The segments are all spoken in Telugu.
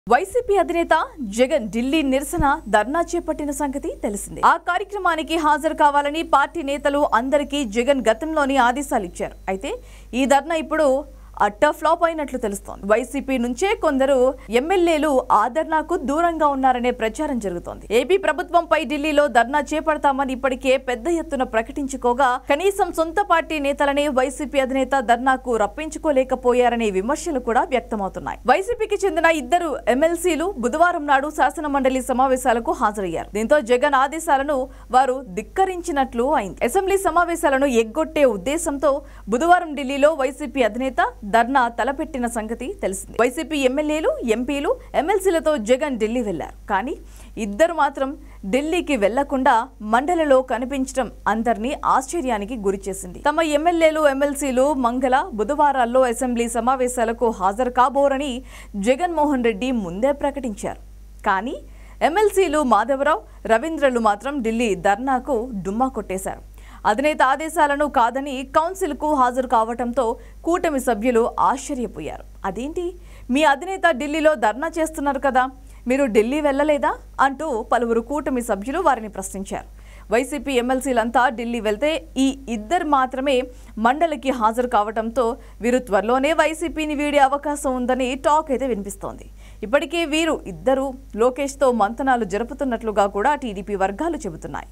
వైసీపీ అధినేత జగన్ ఢిల్లీ నిరసన ధర్నా చేపట్టిన సంగతి తెలిసిందే. ఆ కార్యక్రమానికి హాజరు కావాలని పార్టీ నేతలు అందరికీ జగన్ గతంలోని ఆదేశాలు ఇచ్చారు. అయితే ఈ ధర్నా ఇప్పుడు అట్టర్ ఫ్లాప్ అయినట్లు తెలుస్తోంది. వైసీపీ నుంచే కొందరు ఎమ్మెల్యేలు ఆ ధర్నాకు దూరంగా ఉన్నారనే ప్రచారం జరుగుతోంది. ఏపీ ప్రభుత్వంపై ఢిల్లీలో ధర్నా చేపడతామని ఇప్పటికే పెద్ద ఎత్తున ప్రకటించుకోగా కనీసం సొంత పార్టీ నేతలనే వైసీపీ అధినేత ధర్నాకు రప్పించుకోలేకపోయారనే విమర్శలు కూడా వ్యక్తమవుతున్నాయి. వైసీపీకి చెందిన ఇద్దరు ఎమ్మెల్సీలు బుధవారం నాడు శాసనమండలి సమావేశాలకు హాజరయ్యారు. దీంతో జగన్ ఆదేశాలను వారు ధిక్కరించినట్లు అయింది. అసెంబ్లీ సమావేశాలను ఎగ్గొట్టే ఉద్దేశంతో బుధవారం ఢిల్లీలో వైసీపీ అధినేత ధర్నా తలపెట్టిన సంగతి తెలిసింది. వైసీపీ ఎమ్మెల్యేలు, ఎంపీలు, ఎమ్మెల్సీలతో జగన్ ఢిల్లీ వెళ్లారు. కానీ ఇద్దరు మాత్రం ఢిల్లీకి వెళ్లకుండా మండలిలో కనిపించడం అందరినీ ఆశ్చర్యానికి గురిచేసింది. తమ ఎమ్మెల్యేలు, ఎమ్మెల్సీలు మంగళ, బుధవారాల్లో అసెంబ్లీ సమావేశాలకు హాజరు కాబోరని జగన్మోహన్ రెడ్డి ముందే ప్రకటించారు. కానీ ఎమ్మెల్సీలు మాధవరావు, రవీంద్రలు మాత్రం ఢిల్లీ ధర్నాకు డుమ్మా కొట్టేశారు. అధినేత ఆదేశాలను కాదని కౌన్సిల్కు హాజరు కావడంతో కూటమి సభ్యులు ఆశ్చర్యపోయారు. అదేంటి, మీ అధినేత ఢిల్లీలో ధర్నా చేస్తున్నారు కదా, మీరు ఢిల్లీ వెళ్లలేదా అంటూ పలువురు కూటమి సభ్యులు వారిని ప్రశ్నించారు. వైసీపీ ఎమ్మెల్సీలంతా ఢిల్లీ వెళ్తే ఈ ఇద్దరు మాత్రమే మండలికి హాజరు కావడంతో వీరు త్వరలోనే వైసీపీని వీడే అవకాశం ఉందని టాక్ అయితే వినిపిస్తోంది. ఇప్పటికే వీరు ఇద్దరు లోకేష్తో మంతనాలు జరుపుతున్నట్లుగా కూడా టీడీపీ వర్గాలు చెబుతున్నాయి.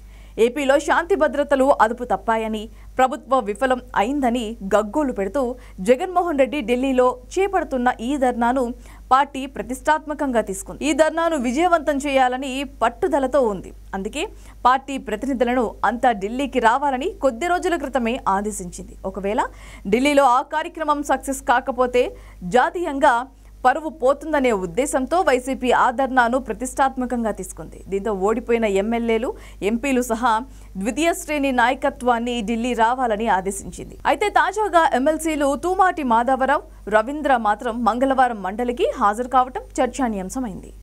ఏపీలో శాంతి భద్రతలు అదుపు తప్పాయని, ప్రభుత్వం విఫలం అయిందని గగ్గోలు పెడుతూ జగన్మోహన్ రెడ్డి ఢిల్లీలో చేపడుతున్న ఈ ధర్నాను పార్టీ ప్రతిష్టాత్మకంగా తీసుకుంది. ఈ ధర్నాను విజయవంతం చేయాలని పట్టుదలతో ఉంది. అందుకే పార్టీ ప్రతినిధులను అంతా ఢిల్లీకి రావాలని కొద్ది రోజుల క్రితమే ఆదేశించింది. ఒకవేళ ఢిల్లీలో ఆ కార్యక్రమం సక్సెస్ కాకపోతే జాతీయంగా పరువు పోతుందనే ఉద్దేశంతో వైసీపీ ఆ ధర్నాను ప్రతిష్టాత్మకంగా తీసుకుంది. దీంతో ఓడిపోయిన ఎమ్మెల్యేలు, ఎంపీలు సహా ద్వితీయ శ్రేణి నాయకత్వాన్ని ఢిల్లీ రావాలని ఆదేశించింది. అయితే తాజాగా ఎమ్మెల్సీలు తూమాటి మాధవరావు, రవీంద్ర మాత్రం మంగళవారం మండలికి హాజరు కావడం చర్చానీయాంశమైంది.